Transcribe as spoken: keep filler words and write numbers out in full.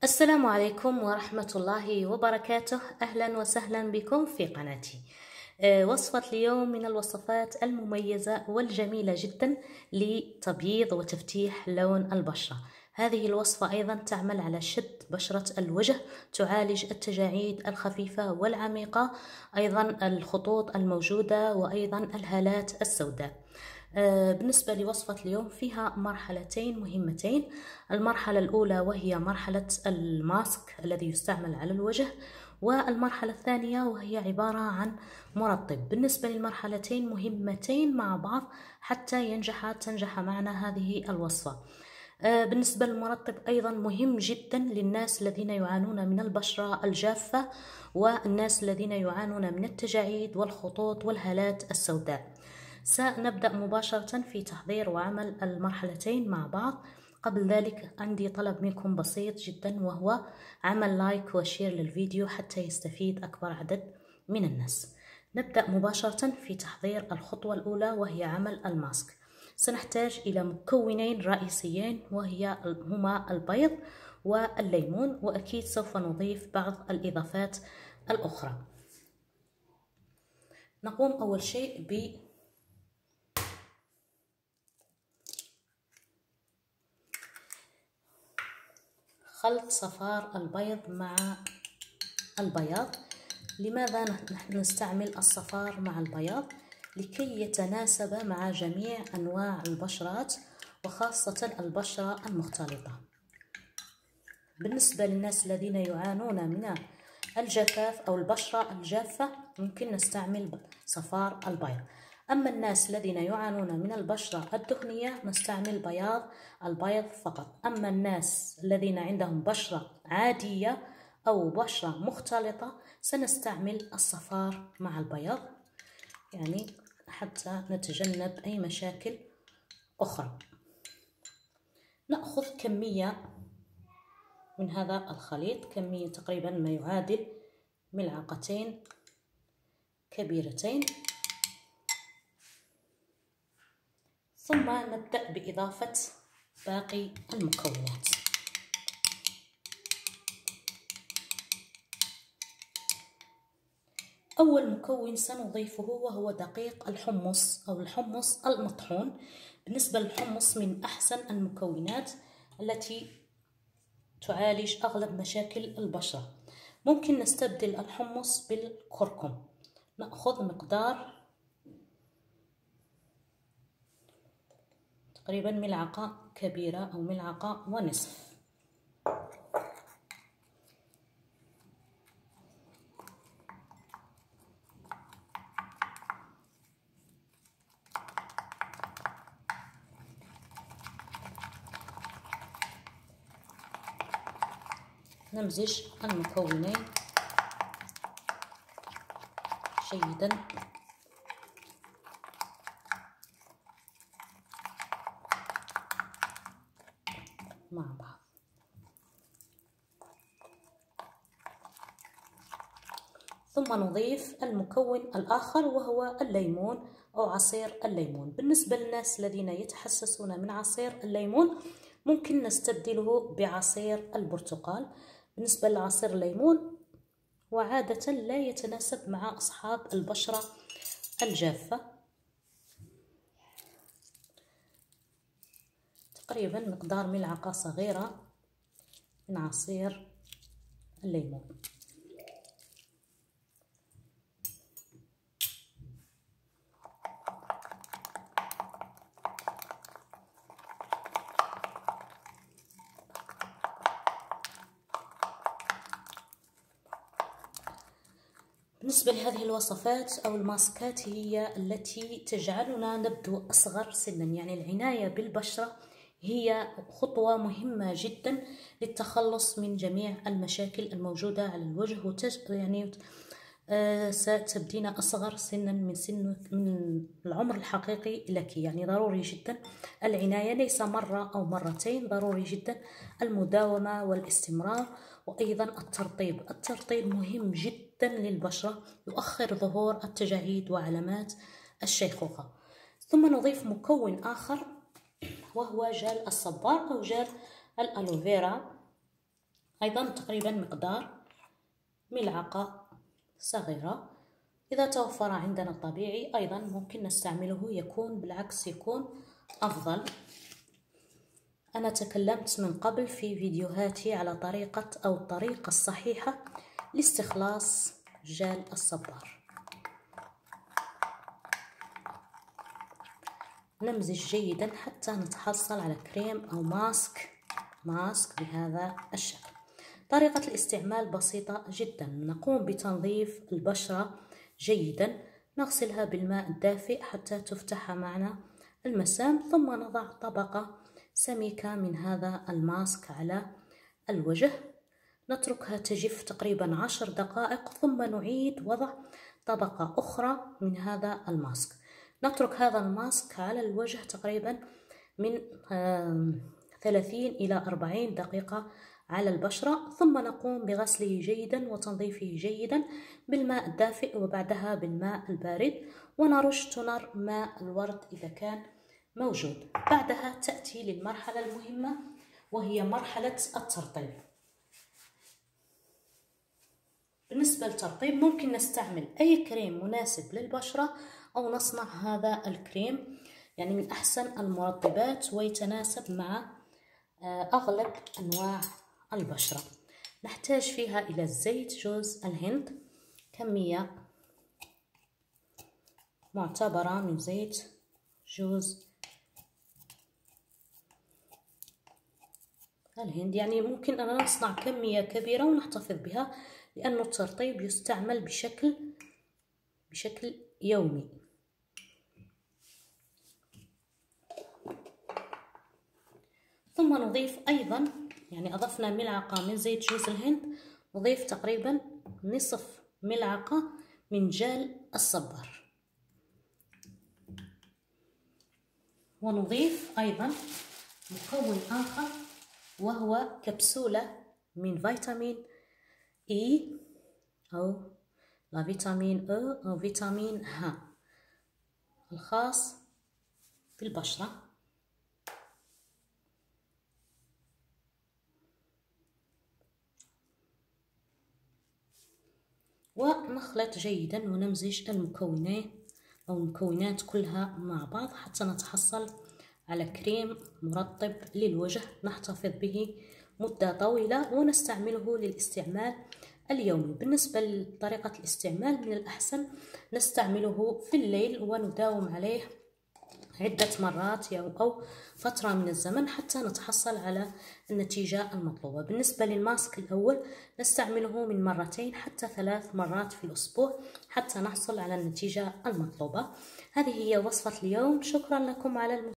السلام عليكم ورحمة الله وبركاته. أهلا وسهلا بكم في قناتي. وصفة اليوم من الوصفات المميزة والجميلة جدا لتبييض وتفتيح لون البشرة. هذه الوصفة أيضا تعمل على شد بشرة الوجه، تعالج التجاعيد الخفيفة والعميقة، أيضا الخطوط الموجودة وأيضا الهالات السوداء. بالنسبة لوصفة اليوم فيها مرحلتين مهمتين. المرحلة الأولى وهي مرحلة الماسك الذي يستعمل على الوجه، والمرحلة الثانية وهي عبارة عن مرطب. بالنسبة للمرحلتين مهمتين مع بعض حتى ينجح تنجح معنا هذه الوصفة. بالنسبة للمرطب أيضا مهم جدا للناس الذين يعانون من البشرة الجافة والناس الذين يعانون من التجاعيد والخطوط والهالات السوداء. سنبدأ مباشرة في تحضير وعمل المرحلتين مع بعض. قبل ذلك عندي طلب منكم بسيط جدا، وهو عمل لايك وشير للفيديو حتى يستفيد أكبر عدد من الناس. نبدأ مباشرة في تحضير الخطوة الأولى وهي عمل الماسك. سنحتاج إلى مكونين رئيسيين وهي هما البيض والليمون، وأكيد سوف نضيف بعض الإضافات الأخرى. نقوم أول شيء ب خلط صفار البيض مع البياض. لماذا نحن نستعمل الصفار مع البياض؟ لكي يتناسب مع جميع أنواع البشرات وخاصة البشرة المختلطة. بالنسبة للناس الذين يعانون من الجفاف أو البشرة الجافة ممكن نستعمل صفار البيض. أما الناس الذين يعانون من البشرة الدهنية نستعمل بياض البيض فقط. أما الناس الذين عندهم بشرة عادية أو بشرة مختلطة سنستعمل الصفار مع البياض، يعني حتى نتجنب أي مشاكل أخرى. نأخذ كمية من هذا الخليط، كمية تقريبا ما يعادل ملعقتين كبيرتين، ثم نبدأ بإضافة باقي المكونات. أول مكون سنضيفه وهو دقيق الحمص أو الحمص المطحون. بالنسبة للحمص من أحسن المكونات التي تعالج أغلب مشاكل البشرة. ممكن نستبدل الحمص بالكركم. نأخذ مقدار تقريبا ملعقة كبيرة أو ملعقة ونصف. نمزج المكونين جيدا مع بعض. ثم نضيف المكون الآخر وهو الليمون أو عصير الليمون. بالنسبة للناس الذين يتحسسون من عصير الليمون ممكن نستبدله بعصير البرتقال. بالنسبة لعصير الليمون وعادة لا يتناسب مع أصحاب البشرة الجافة. تقريبا مقدار ملعقة صغيرة من عصير الليمون. بالنسبة لهذه الوصفات أو الماسكات هي التي تجعلنا نبدو أصغر سنا، يعني العناية بالبشرة هي خطوة مهمة جدا للتخلص من جميع المشاكل الموجودة على الوجه، وتج... يعني آه ستبدين أصغر سنا من سن من العمر الحقيقي لك. يعني ضروري جدا العناية، ليس مرة أو مرتين، ضروري جدا المداومة والاستمرار، وأيضا الترطيب. الترطيب مهم جدا للبشرة، يؤخر ظهور التجاعيد وعلامات الشيخوخة. ثم نضيف مكون آخر وهو جل الصبار أو جل الألوفيرا. أيضا تقريبا مقدار ملعقة صغيرة. إذا توفر عندنا الطبيعي أيضا ممكن نستعمله، يكون بالعكس يكون أفضل. أنا تكلمت من قبل في فيديوهاتي على طريقة أو الطريقة الصحيحة لاستخلاص جال الصبار. نمزج جيدا حتى نتحصل على كريم أو ماسك ماسك بهذا الشكل. طريقة الاستعمال بسيطة جدا. نقوم بتنظيف البشرة جيدا، نغسلها بالماء الدافئ حتى تفتح معنا المسام، ثم نضع طبقة سميكة من هذا الماسك على الوجه، نتركها تجف تقريبا عشر دقائق، ثم نعيد وضع طبقة أخرى من هذا الماسك. نترك هذا الماسك على الوجه تقريبا من ثلاثين إلى أربعين دقيقة على البشرة، ثم نقوم بغسله جيدا وتنظيفه جيدا بالماء الدافئ وبعدها بالماء البارد، ونرش تونر ماء الورد إذا كان موجود. بعدها تأتي للمرحلة المهمة وهي مرحلة الترطيب. بالنسبة للترطيب ممكن نستعمل أي كريم مناسب للبشرة أو نصنع هذا الكريم، يعني من أحسن المرطبات ويتناسب مع أغلب أنواع البشرة. نحتاج فيها إلى زيت جوز الهند، كمية معتبرة من زيت جوز الهند، يعني ممكن أن نصنع كمية كبيرة ونحتفظ بها، لأن الترطيب يستعمل بشكل بشكل يومي. ثم نضيف أيضا، يعني أضفنا ملعقة من زيت جوز الهند، نضيف تقريبا نصف ملعقة من جال الصبار، ونضيف أيضا مكون آخر وهو كبسولة من فيتامين إي أو لا فيتامين أو أو فيتامين ه الخاص بالبشرة. ونخلط جيدا ونمزج المكونات أو المكونات كلها مع بعض حتى نتحصل على كريم مرطب للوجه نحتفظ به مدة طويلة ونستعمله للاستعمال اليومي. بالنسبة لطريقة الاستعمال من الأحسن نستعمله في الليل ونداوم عليه عدة مرات أو فترة من الزمن حتى نتحصل على النتيجة المطلوبة. بالنسبة للماسك الأول نستعمله من مرتين حتى ثلاث مرات في الأسبوع حتى نحصل على النتيجة المطلوبة. هذه هي وصفة اليوم. شكرا لكم على المتابعة.